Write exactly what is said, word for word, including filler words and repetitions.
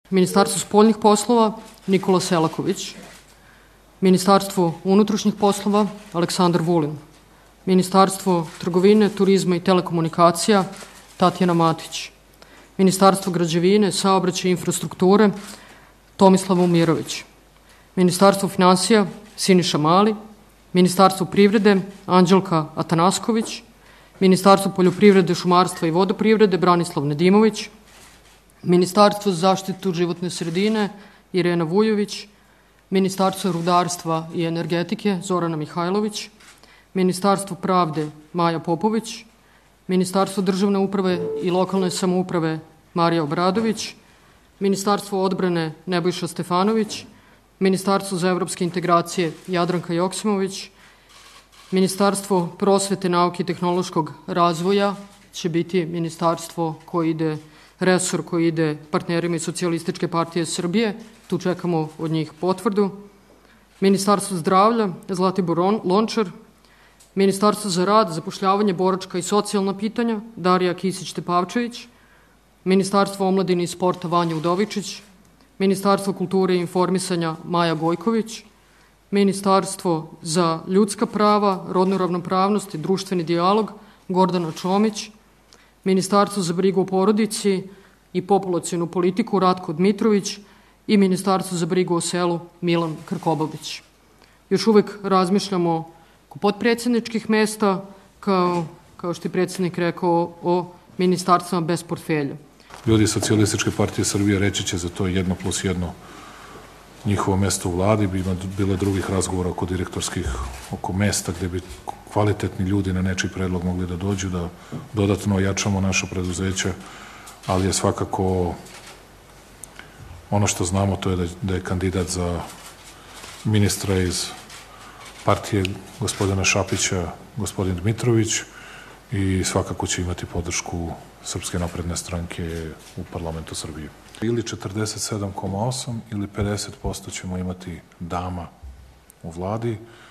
Ministarstvo spoljnih poslova Nikola Selaković, Ministarstvo unutrašnjih poslova Aleksandar Vulin, Ministarstvo trgovine, turizma i telekomunikacija Tatjana Matić, Ministarstvo građevine, saobraćaja i infrastrukture Tomislav Momirović, Ministarstvo finansija Siniša Mali, Ministarstvo privrede Anđelka Atanasković, Ministarstvo poljoprivrede, šumarstva i vodoprivrede Branislav Nedimović, Ministarstvo za zaštitu životne sredine Irena Vujović, Ministarstvo rudarstva i energetike Zorana Mihajlović, Ministarstvo pravde Maja Popović, Ministarstvo državne uprave i lokalne samouprave Marija Obradović, Ministarstvo odbrane Nebojša Stefanović, Ministarstvo za evropske integracije Jadranka Joksimović, Ministarstvo prosvete, nauke i tehnološkog razvoja će biti ministarstvo koji ide, resor koji ide partnerima iz Socijalističke partije Srbije, tu čekamo od njih potvrdu, Ministarstvo zdravlja Zlatibor Lončar, Ministarstvo za rad, zapošljavanje, boračka i socijalna pitanja Darija Kisić-Tepavčević, Ministarstvo omladine i sporta Vanja Udovičić, Ministarstvo kulture i informisanja Maja Gojković, Ministarstvo za ljudska prava, rodnu ravnopravnost i društveni dijalog Gordana Čomić, Ministarstvo za brigu o porodici i populacionu politiku Ratko Dmitrović i Ministarstvo za brigu o selu Milan Krkobabić. Još uvek razmišljamo oko potpredsedničkih mesta, kao, kao što je predsednik rekao, o ministarstvama bez portfelja. Ljudi Socijalističke partije Srbije reći će za to jedno plus jedno njihovo mesto u vladi, bi ima bilo drugih razgovora oko direktorskih, oko mesta gde bi kvalitetni ljudi na nečiji predlog mogli da dođu, da dodatno ojačamo naše preduzeće, ali je svakako ono što znamo to je da, da je kandidat za ministra iz partije gospodina Šapića, gospodin Dmitrović, i svakako će imati podršku Srpske napredne stranke u parlamentu Srbije. Ili četrdeset sedam zarez osam ili pedeset posto ćemo imati dama u vladi.